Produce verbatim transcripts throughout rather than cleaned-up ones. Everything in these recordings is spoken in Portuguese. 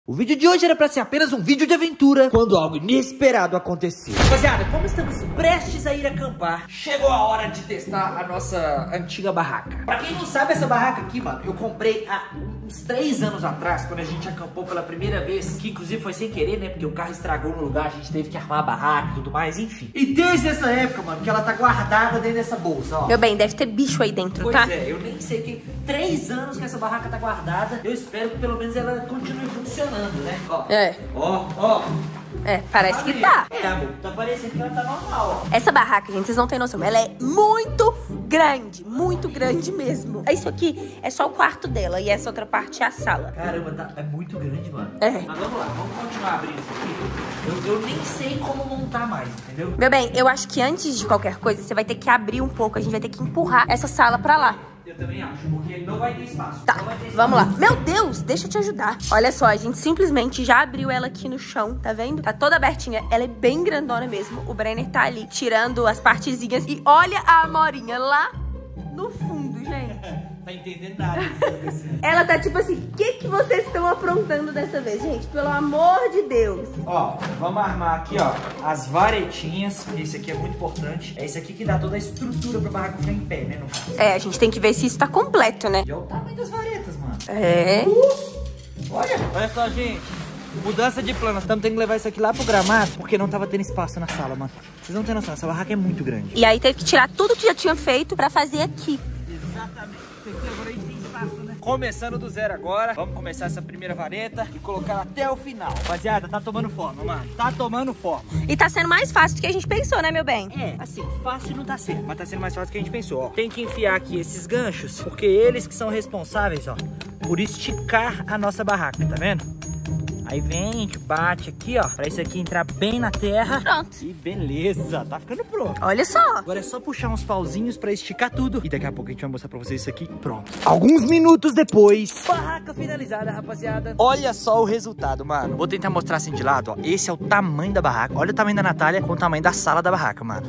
O vídeo de hoje era pra ser apenas um vídeo de aventura, quando algo inesperado aconteceu. Rapaziada, como estamos prestes a ir acampar, chegou a hora de testar a nossa antiga barraca. Pra quem não sabe, essa barraca aqui, mano, eu comprei há uns três anos atrás, quando a gente acampou pela primeira vez, que inclusive foi sem querer, né, porque o carro estragou no lugar, a gente teve que armar a barraca e tudo mais, enfim. E desde essa época, mano, que ela tá guardada dentro dessa bolsa, ó. Meu bem, deve ter bicho aí dentro, pois tá? Pois é, eu nem sei que três anos que essa barraca tá guardada, eu espero que pelo menos ela continue funcionando. Né? Ó, é. Ó, ó. É, parece que tá. É, amor, tá parecendo que ela tá normal, ó. Essa barraca, gente, vocês não têm noção. Ela é muito grande, muito grande mesmo. Isso aqui é só o quarto dela e essa outra parte é a sala. Caramba, tá, é muito grande, mano. É. Mas vamos lá, vamos continuar abrindo isso aqui. Eu, eu nem sei como montar mais, entendeu? Meu bem, eu acho que antes de qualquer coisa, você vai ter que abrir um pouco. A gente vai ter que empurrar essa sala pra lá. Eu também acho, porque não vai ter espaço. Tá, não vai ter espaço. vamos lá. Meu Deus, deixa eu te ajudar. Olha só, a gente simplesmente já abriu ela aqui no chão, tá vendo? Tá toda abertinha. Ela é bem grandona mesmo. O Brenner tá ali tirando as partezinhas. E olha a Amorinha lá no fundo, gente. Tá entendendo nada. Ela tá tipo assim, o que que vocês estão aprontando dessa vez, gente? Pelo amor de Deus. Ó, vamos armar aqui, ó, as varetinhas. Esse aqui é muito importante. É esse aqui que dá toda a estrutura pra barraca ficar em pé, né, no caso. É, a gente tem que ver se isso tá completo, né? E olha o tamanho das varetas, mano. É. Uh, olha. Olha só, gente. Mudança de plano. Nós estamos tendo que levar isso aqui lá pro gramado, porque não tava tendo espaço na sala, mano. Vocês não têm noção, essa barraca é muito grande. E aí teve que tirar tudo que já tinha feito pra fazer aqui. Exatamente. Agora a gente tem espaço, né? Começando do zero agora. Vamos começar essa primeira vareta e colocar ela até o final. Rapaziada, tá tomando forma, mano. Tá tomando forma. E tá sendo mais fácil do que a gente pensou, né, meu bem? É, assim, fácil não tá sendo, mas tá sendo mais fácil do que a gente pensou, ó. Tem que enfiar aqui esses ganchos, porque eles que são responsáveis, ó, por esticar a nossa barraca, tá vendo? Aí vem, a gente bate aqui, ó, pra isso aqui entrar bem na terra. Pronto. E beleza, tá ficando pronto. Olha só. Agora é só puxar uns pauzinhos pra esticar tudo. E daqui a pouco a gente vai mostrar pra vocês isso aqui. Pronto. Alguns minutos depois. Barraca finalizada, rapaziada. Olha só o resultado, mano. Vou tentar mostrar assim de lado, ó. Esse é o tamanho da barraca. Olha o tamanho da Natália com o tamanho da sala da barraca, mano.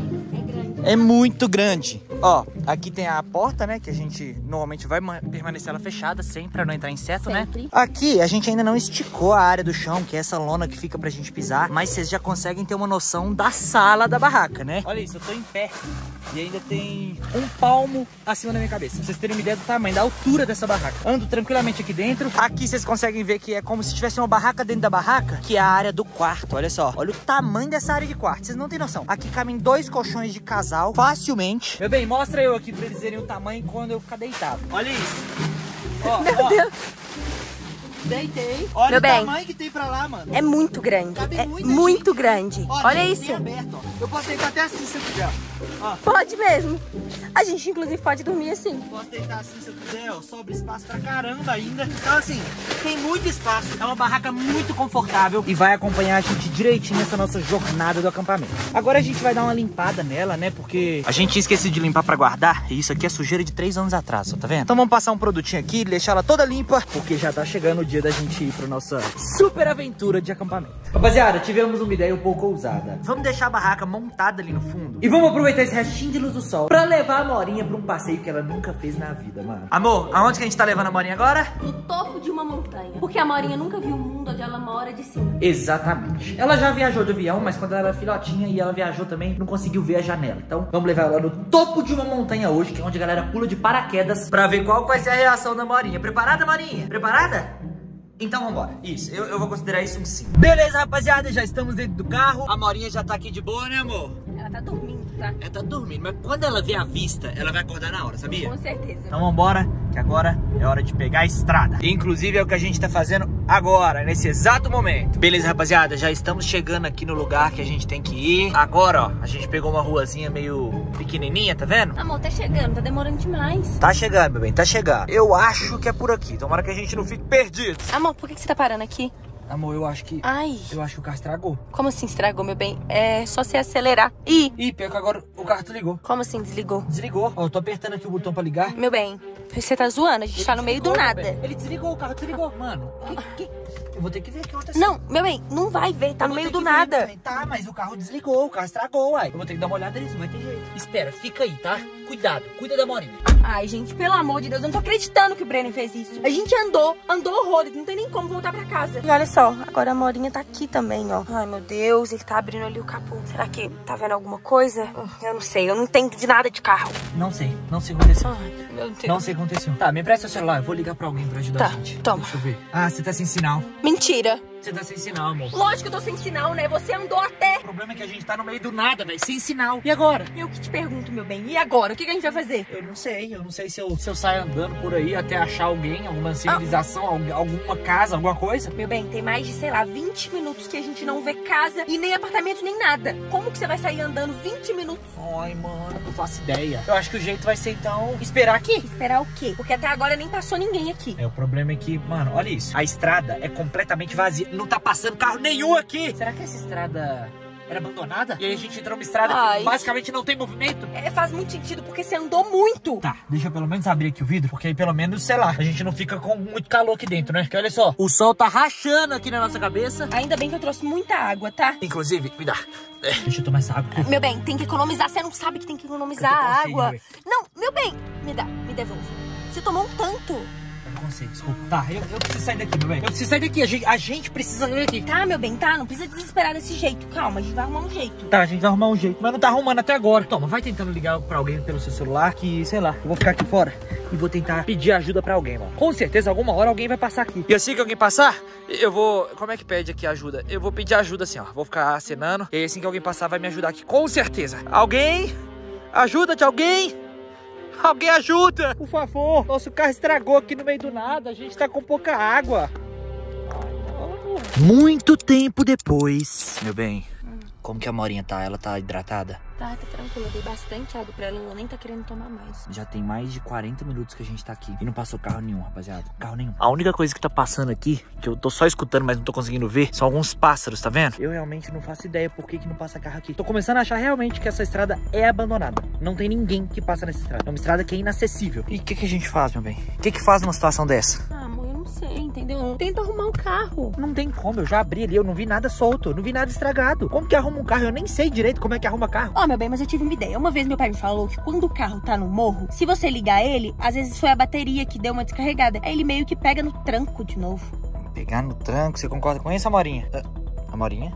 É muito grande. Ó, aqui tem a porta, né? Que a gente normalmente vai permanecer ela fechada sempre, pra não entrar inseto, sempre, né? Aqui a gente ainda não esticou a área do chão, que é essa lona que fica pra gente pisar. Mas vocês já conseguem ter uma noção da sala da barraca, né? Olha isso, eu tô em pé. E ainda tem um palmo acima da minha cabeça. Pra vocês terem uma ideia do tamanho, da altura dessa barraca. Ando tranquilamente aqui dentro. Aqui vocês conseguem ver que é como se tivesse uma barraca dentro da barraca, que é a área do quarto. Olha só. Olha o tamanho dessa área de quarto. Vocês não têm noção. Aqui cabem dois colchões de casal facilmente. Meu bem, mostra eu aqui pra eles verem o tamanho quando eu ficar deitado. Olha isso. Ó, Meu ó. Deus. Deitei. Olha Meu o bem, tamanho que tem pra lá, mano. É muito grande. Cabe É muita muito gente. grande. Ó, olha gente, isso. tem aberto, ó. Eu posso deitar até assim se eu quiser, ó. Pode mesmo. A gente, inclusive, pode dormir assim. Posso deitar assim se eu quiser, ó. Sobra espaço pra caramba ainda. Então, assim, tem muito espaço. É uma barraca muito confortável e vai acompanhar a gente direitinho nessa nossa jornada do acampamento. Agora a gente vai dar uma limpada nela, né? Porque a gente tinha esquecido de limpar pra guardar. E isso aqui é sujeira de três anos atrás, ó, tá vendo? Então vamos passar um produtinho aqui, deixar ela toda limpa, porque já tá chegando o dia da gente ir pro nossa super aventura de acampamento. Rapaziada, tivemos uma ideia um pouco ousada. Vamos deixar a barraca montada ali no fundo e vamos aproveitar esse restinho de luz do sol pra levar a Morinha pra um passeio que ela nunca fez na vida, mano. Amor, aonde que a gente tá levando a Morinha agora? No topo de uma montanha. Porque a Morinha nunca viu o mundo onde ela mora de cima. Exatamente. Ela já viajou de avião, mas quando ela era filhotinha e ela viajou também, não conseguiu ver a janela. Então, vamos levar ela no topo de uma montanha hoje, que é onde a galera pula de paraquedas, pra ver qual vai ser a reação da Morinha. Preparada, Morinha? Preparada? Então vambora, isso, eu, eu vou considerar isso um sim. Beleza, rapaziada, já estamos dentro do carro. A Morinha já tá aqui de boa, né, amor? Ela tá dormindo, tá? Ela tá dormindo, mas quando ela vê a vista, ela vai acordar na hora, sabia? Com certeza. Então vambora, que agora é hora de pegar a estrada. Inclusive é o que a gente tá fazendo agora, nesse exato momento. Beleza, rapaziada, já estamos chegando aqui no lugar que a gente tem que ir. Agora, ó, a gente pegou uma ruazinha meio pequenininha, tá vendo? Amor, tá chegando, tá demorando demais. Tá chegando, meu bem, tá chegando. Eu acho que é por aqui, tomara que a gente não fique perdido. Amor, por que que você tá parando aqui? Amor, eu acho que... Ai. Eu acho que o carro estragou. Como assim estragou, meu bem? É só você acelerar. Ih! Ih, pior que agora o carro desligou. Como assim desligou? Desligou. Ó, eu tô apertando aqui o botão pra ligar. Meu bem, você tá zoando? A gente Ele tá no meio do desligou, nada. meu bem. Ele desligou, o carro desligou. Mano, que, que, Eu vou ter que ver o que aconteceu. Não, meu bem, não vai ver, tá no meio do nada. Ver, tá, mas o carro desligou, o carro estragou, uai. Eu vou ter que dar uma olhada nisso, não vai ter jeito. Espera, fica aí, tá? Cuidado, cuida da Morinha. Ai, gente, pelo amor de Deus, eu não tô acreditando que o Brenner fez isso. A gente andou, andou horrores, não tem nem como voltar pra casa. E olha só, agora a Morinha tá aqui também, ó. Ai, meu Deus, ele tá abrindo ali o capô. Será que tá vendo alguma coisa? Eu não sei, eu não entendo de nada de carro. Não sei, não sei o que aconteceu. Ai, meu Deus. Não sei o que aconteceu. Tá, me empresta o celular, eu vou ligar pra alguém pra ajudar tá, a gente. Toma. Deixa eu ver. Ah, você tá sem sinal. Mentira. Você tá sem sinal, amor. Lógico que eu tô sem sinal, né? Você andou até. O problema é que a gente tá no meio do nada, velho, sem sinal. E agora? Eu que te pergunto, meu bem. E agora? O que, que a gente vai fazer? Eu não sei, eu não sei se eu, se eu saio andando por aí até achar alguém, alguma civilização, ah. alguma casa, alguma coisa. Meu bem, tem mais de, sei lá, vinte minutos que a gente não vê casa e nem apartamento, nem nada. Como que você vai sair andando vinte minutos? Ai, mano, não faço ideia. Eu acho que o jeito vai ser, então, esperar aqui. Esperar o quê? Porque até agora nem passou ninguém aqui. É, o problema é que, mano, olha isso. A estrada é completamente vazia. Não tá passando carro nenhum aqui. Será que essa estrada era abandonada? E aí a gente entrou numa estrada Ai. que basicamente não tem movimento? É, faz muito sentido, porque você andou muito. Tá, deixa eu pelo menos abrir aqui o vidro, porque aí pelo menos, sei lá, a gente não fica com muito calor aqui dentro, né? Porque olha só, o sol tá rachando aqui na nossa cabeça. Ainda bem que eu trouxe muita água, tá? Inclusive, me dá. É, deixa eu tomar essa água. Meu bem, tem que economizar. Você não sabe que tem que economizar a água. Frio, não, meu bem, me dá, me devolve. Você tomou um tanto. Não sei, desculpa. Tá, eu, eu preciso sair daqui, meu bem. Eu preciso sair daqui. A gente, a gente precisa sair daqui. Tá, meu bem, tá. Não precisa desesperar desse jeito. Calma, a gente vai arrumar um jeito. Tá, a gente vai arrumar um jeito. Mas não tá arrumando até agora. Toma, vai tentando ligar pra alguém pelo seu celular que, sei lá, eu vou ficar aqui fora e vou tentar pedir ajuda pra alguém, mano. Com certeza, alguma hora alguém vai passar aqui. E assim que alguém passar, eu vou... Como é que pede aqui ajuda? Eu vou pedir ajuda assim, ó. Vou ficar acenando. E aí, assim que alguém passar, vai me ajudar aqui. Com certeza. Alguém? Ajuda de alguém? Alguém ajuda! Por favor, nosso carro estragou aqui no meio do nada, a gente tá com pouca água. Muito tempo depois. Meu bem, hum. como que a Morinha tá? Ela tá hidratada? Tá, tá tranquila, eu dei bastante água pra ela, ela nem tá querendo tomar mais. Já tem mais de quarenta minutos que a gente tá aqui e não passou carro nenhum, rapaziada. Carro nenhum. A única coisa que tá passando aqui, que eu tô só escutando, mas não tô conseguindo ver, são alguns pássaros, tá vendo? Eu realmente não faço ideia por que que não passa carro aqui. Tô começando a achar realmente que essa estrada é abandonada. Não tem ninguém que passa nessa estrada. É uma estrada que é inacessível. E o que que a gente faz, meu bem? O que que faz numa situação dessa? Ah, amor, eu não sei, entendeu? Tenta arrumar um carro. Não tem como, eu já abri ali, eu não vi nada solto, eu não vi nada estragado. Como que arruma um carro? Eu nem sei direito como é que arruma carro. Ó, oh, meu bem, mas eu tive uma ideia. Uma vez meu pai me falou que quando o carro tá no morro, se você ligar ele, às vezes foi a bateria que deu uma descarregada. Aí ele meio que pega no tranco de novo. Pegar no tranco? Você concorda com isso, Amorinha? A Amorinha?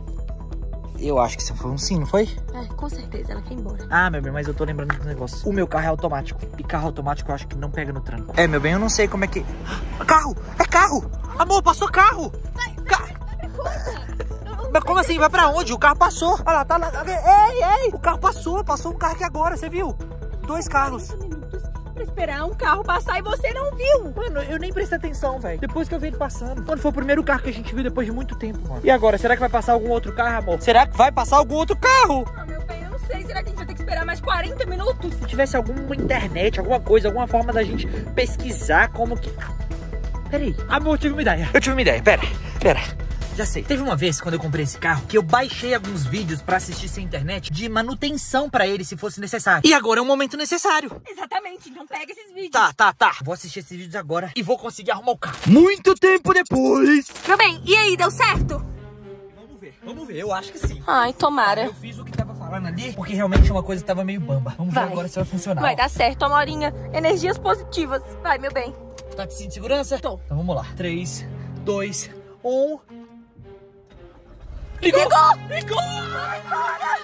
Eu acho que isso foi um sim, não foi? É, com certeza, ela foi embora. Ah, meu bem, mas eu tô lembrando do negócio. O meu carro é automático. E carro automático eu acho que não pega no tranco. É, meu bem, eu não sei como é que... Carro! É carro! Amor, passou carro! Vai, vai, vai, coisa! Mas como assim? Vai pra onde? O carro passou. Olha lá, tá lá. Ei, ei! O carro passou. Passou um carro aqui agora, você viu? Dois carros. minutos pra esperar um carro passar e você não viu. Mano, eu nem prestei atenção, velho. Depois que eu vi ele passando. Mano, foi o primeiro carro que a gente viu depois de muito tempo, mano. E agora, será que vai passar algum outro carro, amor? Será que vai passar algum outro carro? Ah, meu bem, eu não sei. Será que a gente vai ter que esperar mais quarenta minutos? Se tivesse alguma internet, alguma coisa, alguma forma da gente pesquisar como que... Pera aí. Amor, eu tive uma ideia. Eu tive uma ideia. Pera, pera. Já sei. Teve uma vez, quando eu comprei esse carro, que eu baixei alguns vídeos pra assistir sem internet de manutenção pra ele, se fosse necessário. E agora é um momento necessário. Exatamente, então pega esses vídeos. Tá, tá, tá. Vou assistir esses vídeos agora e vou conseguir arrumar o carro. Muito tempo depois. Meu bem, e aí, deu certo? Vamos ver, vamos ver. Eu acho que sim. Ai, tomara. Eu fiz o que tava falando ali, porque realmente uma coisa tava meio bamba. Vamos vai. ver agora se vai funcionar. Vai dar certo, Amorinha. Energias positivas. Vai, meu bem. Tá de cinto de segurança? Tô. Então vamos lá. três, dois, um... Ligou! Ligou! Ligou! Agora!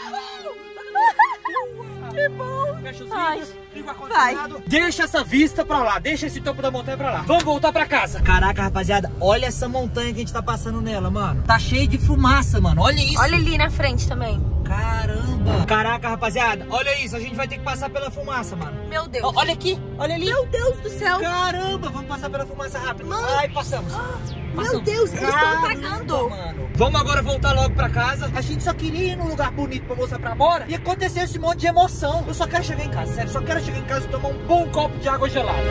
Que bom! Fecha os vidros, liga o ar-condicionado. Deixa essa vista pra lá, deixa esse topo da montanha pra lá. Vamos voltar pra casa. Caraca, rapaziada, olha essa montanha que a gente tá passando nela, mano. Tá cheio de fumaça, mano, olha isso. Olha ali na frente também. Caramba. Caraca, rapaziada, olha isso, a gente vai ter que passar pela fumaça, mano. Meu Deus. Ó, olha aqui, olha ali. Meu Deus do céu. Caramba, vamos passar pela fumaça rápido. Mano. Ai, passamos. Ah, passamos. Meu Deus, eles estão apagando. Mano. Vamos agora voltar logo pra casa. A gente só queria ir num lugar bonito pra mostrar pra Amora. E aconteceu esse monte de emoção. Eu só quero chegar em casa, sério. Só quero chegar em casa e tomar um bom copo de água gelada.